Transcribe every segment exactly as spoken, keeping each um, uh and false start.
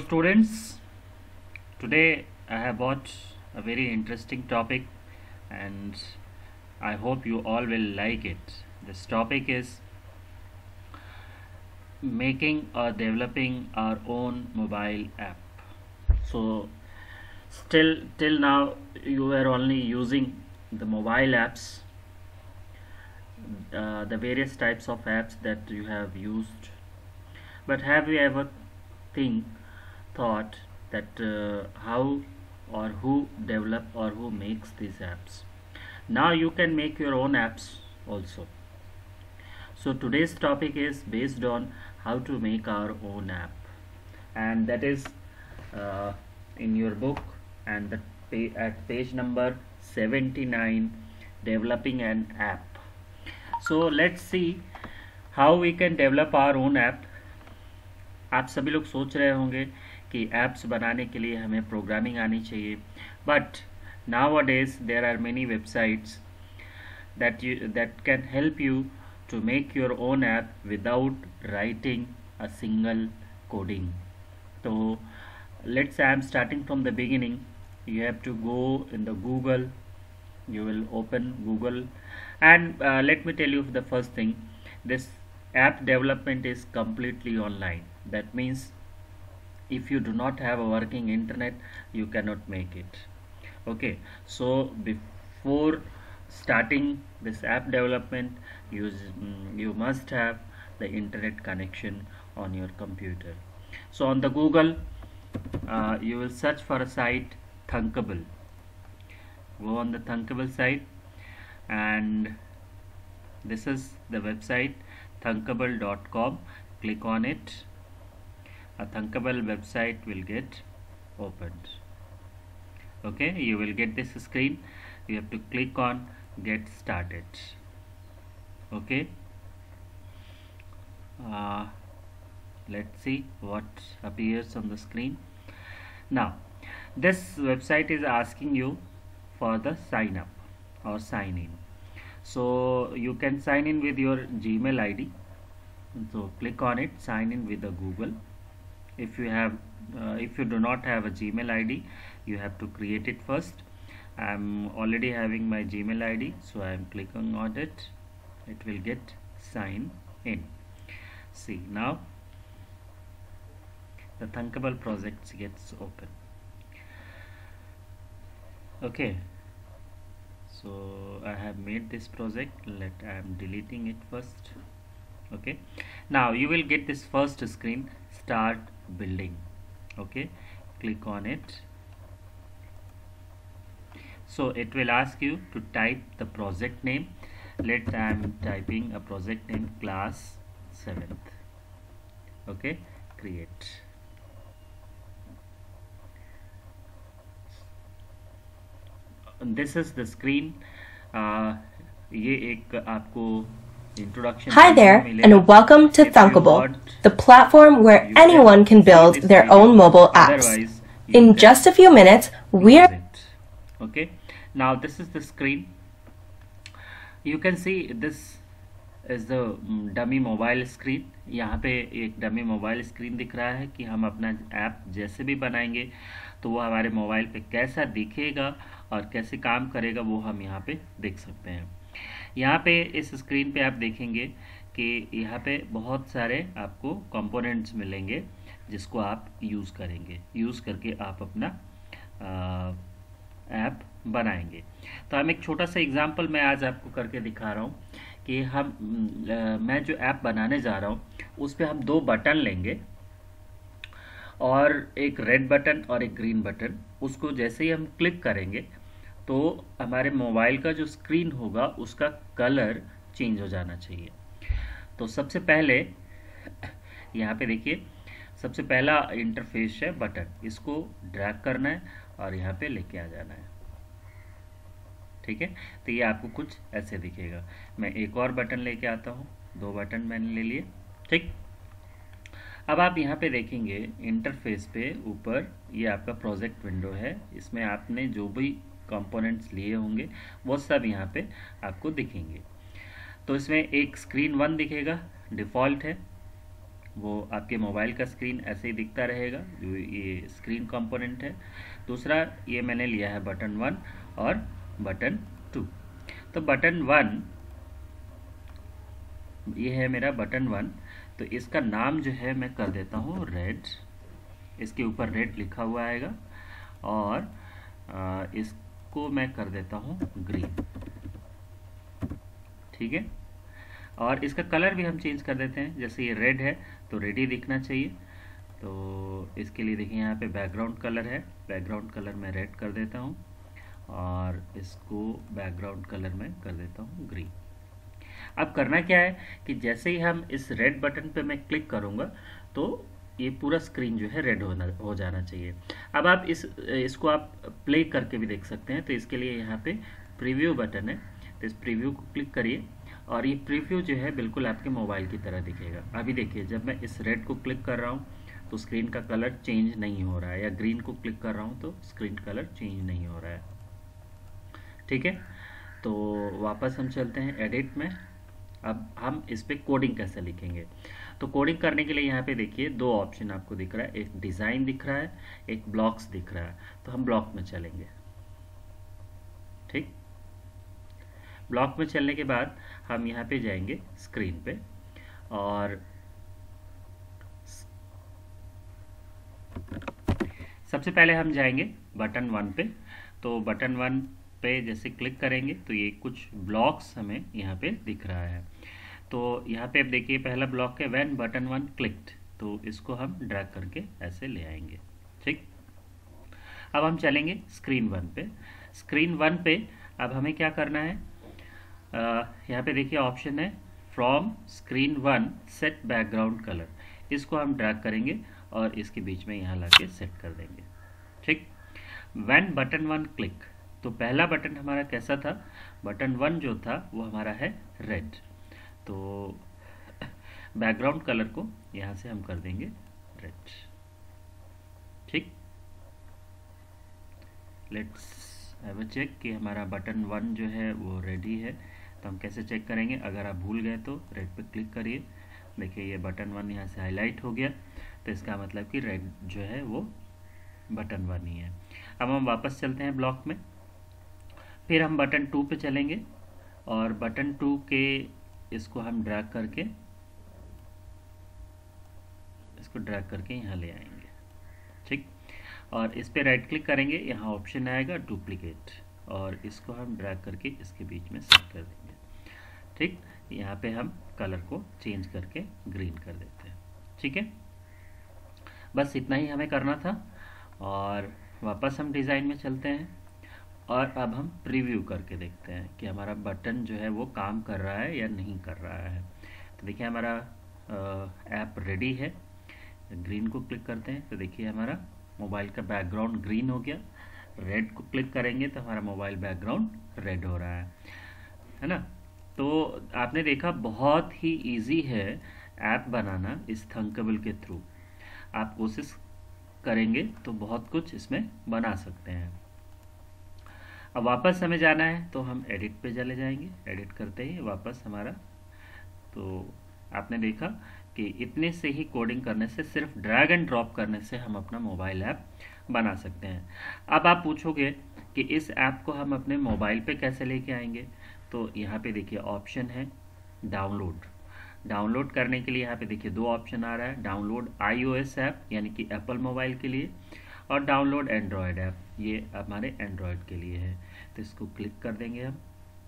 students, today I have brought a very interesting topic and I hope you all will like it. This topic is making or developing our own mobile app. So still till now you are only using the mobile apps, uh, the various types of apps that you have used, but have you ever think thought that uh, how or who develop or who makes these apps? Now you can make your own apps also. So today's topic is based on how to make our own app, and that is uh, in your book and the pay at page number seventy-nine, developing an app. So let's see how we can develop our own app. आप सभी लोग सोच रहे होंगे कि apps बनाने के लिए हमें प्रोग्रामिंग आनी चाहिए, but nowadays there are many websites that you that can help you to make your own app without writing a single coding. So let's say I'm starting from the beginning. You have to go in the Google, you will open Google, and uh, let me tell you the first thing, this app development is completely online. That means if you do not have a working internet, you cannot make it. Okay, so before starting this app development, you, you must have the internet connection on your computer. So on the Google, uh, you will search for a site Thunkable. Go on the Thunkable site, and this is the website thunkable dot com. Click on it. A Thunkable website will get opened. Okay, you will get this screen. You have to click on get started. Okay, uh, let's see what appears on the screen. Now this website is asking you for the sign up or sign in. So you can sign in with your Gmail I D. So click on it, sign in with the Google. If you have uh, if you do not have a Gmail I D, you have to create it first. I'm already having my Gmail I D, so I'm clicking on it. It will get sign in. See, now the Thunkable project gets open. Okay, so I have made this project. Let I am deleting it first. Okay, now you will get this first screen, start building. Okay, click on it. So it will ask you to type the project name. Let I am typing a project name class seventh. Okay, create. This is the screen. uh, ये एक आपको introduction. Hi there, and welcome to Thunkable, the platform where anyone can build their own mobile apps. In just a few minutes, we are... Okay, now this is the screen. You can see this is the dummy mobile screen. यहाँ पे एक dummy mobile screen दिख रहा है कि हम अपना app जैसे भी बनाएंगे तो वो हमारे मोबाइल पे कैसा दिखेगा और कैसे काम करेगा वो हम यहाँ पे देख सकते हैं. यहाँ पे इस स्क्रीन पे आप देखेंगे कि यहाँ पे बहुत सारे आपको कंपोनेंट्स मिलेंगे जिसको आप यूज़ करेंगे. यूज़ करके आप अपना ऐप बनाएंगे. तो हम एक छोटा सा एग्जांपल मैं आज आपको करके दिखा रहा हूँ कि हम आ, मैं जो ऐप बनाने जा रहा हूँ उस पे हम दो बटन लेंगे, और एक रेड बटन और एक ग्रीन बटन. उसको जैसे ही हम क्लिक करेंगे तो हमारे मोबाइल का जो स्क्रीन होगा उसका कलर चेंज हो जाना चाहिए. तो सबसे पहले यहाँ पे देखिए, सबसे पहला इंटरफेस है बटन. इसको ड्रैग करना है और यहाँ पे लेके आ जाना है. ठीक है, तो ये आपको कुछ ऐसे दिखेगा. मैं एक और बटन लेके आता हूँ. दो बटन मैंने ले लिए. ठीक, अब आप यहाँ पे देखेंगे इंटरफेस पे ऊपर ये आपका प्रोजेक्ट विंडो है. इसमें आपने जो भी कंपोनेंट्स लिए होंगे वो सब यहाँ पे आपको दिखेंगे. तो इसमें एक स्क्रीन वन दिखेगा, डिफ़ॉल्ट है. वो आपके मोबाइल का स्क्रीन ऐसे ही दिखता रहेगा, जो ये स्क्रीन कंपोनेंट है। दूसरा ये मैंने लिया है बटन वन और बटन टू। तो बटन वन ये है मेरा बटन वन, तो इसका नाम जो है मैं कर देता हूँ रेड, इसके ऊपर रेड लिखा हुआ आएगा, और आ, इसको मैं कर देता हूँ ग्रीन, ठीक है। और इसका कलर भी हम चेंज कर देते हैं, जैसे ये रेड है तो रेड ही दिखना चाहिए, तो इसके लिए देखिए यहाँ पे बैकग्राउंड कलर है, बैकग्राउंड कलर मैं रेड कर देता हूँ और इसको बैकग्राउंड कलर में कर देता हूँ ग्रीन। अब करना क्या है कि जैसे ही हम इस रेड बटन पे मैं क्लिक करूँगा तो ये पूरा स्क्रीन जो है रेड होना हो जाना चाहिए। अब आप इस इसको आप प्ले करके भी देख सकते हैं, तो इसके लिए यहाँ पे प्रीव्यू बटन है, तो इस प्रीव्यू को क्लिक करिए और ये प्रीव्यू जो है बिल्कुल आपके मोबाइल की तरह दिखेगा। अभी देखिए जब मैं इस रेड को क्लिक कर रहा हूँ तो स्क्रीन का कलर चेंज नहीं हो रहा है, या ग्रीन को क्लिक कर रहा हूँ तो स्क्रीन कलर चेंज नहीं हो रहा है, ठीक है। तो वापस हम चलते हैं एडिट में। अब हम इस पे कोडिंग कैसे लिखेंगे, तो कोडिंग करने के लिए यहाँ पे देखिए दो ऑप्शन आपको दिख रहा है, एक डिज़ाइन दिख रहा है, एक ब्लॉक्स दिख रहा है। तो हम ब्लॉक में चलेंगे, ठीक। ब्लॉक में चलने के बाद हम यहाँ पे जाएंगे स्क्रीन पे, और सबसे पहले हम जाएंगे बटन वन पे। तो बटन वन पे जैसे क्लिक करेंगे तो ये कुछ ब्लॉक्स हमें यहाँ पे दिख रहा है। तो यहाँ पे अब देखिए पहला ब्लॉक है व्हेन बटन वन क्लिक्ड, तो इसको हम ड्रैग करके ऐसे ले आएंगे, ठीक। अब हम चलेंगे स्क्रीन वन पे। स्क्रीन वन पे अब हमें क्या करना है, आ, यहाँ पे देखिए ऑप्शन है from screen one set background colour, इसको हम ड्रैग करेंगे और इसके बीच में यहाँ लाके सेट कर देंगे, ठीक। व्हेन बटन वन क्लिक, तो पहला बटन हमारा कैसा था, बटन वन जो था वो हमारा है रेड, तो बैकग्राउंड कलर को यहाँ से हम कर देंगे रेड, ठीक। लेट्स हैव अ चेक कि हमारा बटन वन जो है वो रेडी है। तो हम कैसे चेक करेंगे, अगर आप भूल गए तो रेड पे क्लिक करिए, देखिए ये बटन वन यहाँ से हाईलाइट हो गया, तो इसका मतलब कि रेड जो है वो बटन वन ही है। अब हम वापस चलते हैं ब्लॉक में, फिर हम बटन टू पे चलेंगे और बटन टू के इसको हम ड्रैग करके इसको ड्रैग करके यहाँ ले आएंगे, ठीक। और इस पे राइट क्लिक करेंगे, यहाँ ऑप्शन आएगा डुप्लीकेट, और इसको हम ड्रैग करके इसके बीच में सेट कर देंगे, ठीक। यहाँ पे हम कलर को चेंज करके ग्रीन कर देते हैं, ठीक है। बस इतना ही हमें करना था। और वापस हम डिज़ाइन में चलते हैं और अब हम प्रीव्यू करके देखते हैं कि हमारा बटन जो है वो काम कर रहा है या नहीं कर रहा है। तो देखिए हमारा ऐप रेडी है, ग्रीन को क्लिक करते हैं तो देखिए हमारा मोबाइल का बैकग्राउंड ग्रीन हो गया, रेड को क्लिक करेंगे तो हमारा मोबाइल बैकग्राउंड रेड हो रहा है, है ना। तो आपने देखा बहुत ही इजी है ऐप बनाना इस थंकेबल के थ्रू। आप कोशिश करेंगे तो बहुत कुछ इसमें बना सकते हैं। अब वापस हमें जाना है तो हम एडिट पे चले जाएंगे, एडिट करते ही वापस हमारा, तो आपने देखा कि इतने से ही कोडिंग करने से, सिर्फ ड्रैग एंड ड्रॉप करने से हम अपना मोबाइल ऐप बना सकते हैं। अब आप पूछोगे कि इस ऐप को हम अपने मोबाइल पे कैसे लेके आएंगे, तो यहाँ पे देखिए ऑप्शन है डाउनलोड। डाउनलोड करने के लिए यहाँ पे देखिए दो ऑप्शन आ रहा है, डाउनलोड आईओएस ऐप यानी कि एप्पल मोबाइल के लिए, और डाउनलोड एंड्रॉयड ऐप, ये हमारे एंड्रॉयड के लिए है। तो इसको क्लिक कर देंगे हम,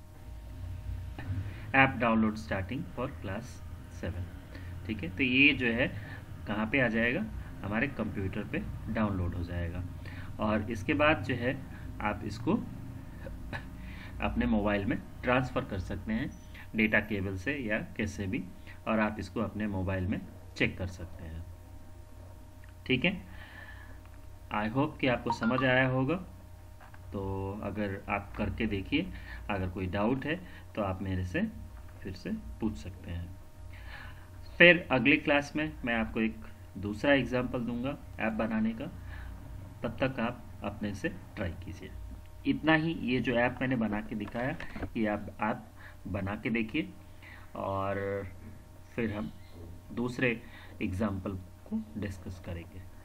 app download starting for class seven, ठीक है। तो ये जो है कहाँ पे आ जाएगा, हमारे कंप्यूटर पे डाउनलोड हो जाएगा, और इसके बाद जो है आप इसको अपने मोबाइल में ट्रांसफ़र कर सकते हैं डेटा केबल से या कैसे भी, और आप इसको अपने मोबाइल में चेक कर सकते हैं, ठीक है। आई होप कि आपको समझ आया होगा। तो अगर आप करके देखिए, अगर कोई डाउट है तो आप मेरे से फिर से पूछ सकते हैं। फिर अगली क्लास में मैं आपको एक दूसरा एग्जाम्पल दूंगा ऐप बनाने का, तब तक आप अपने से ट्राई कीजिए। इतना ही, ये जो ऐप मैंने बना के दिखाया ये आप आप बना के देखिए, और फिर हम दूसरे एग्जाम्पल को डिस्कस करेंगे।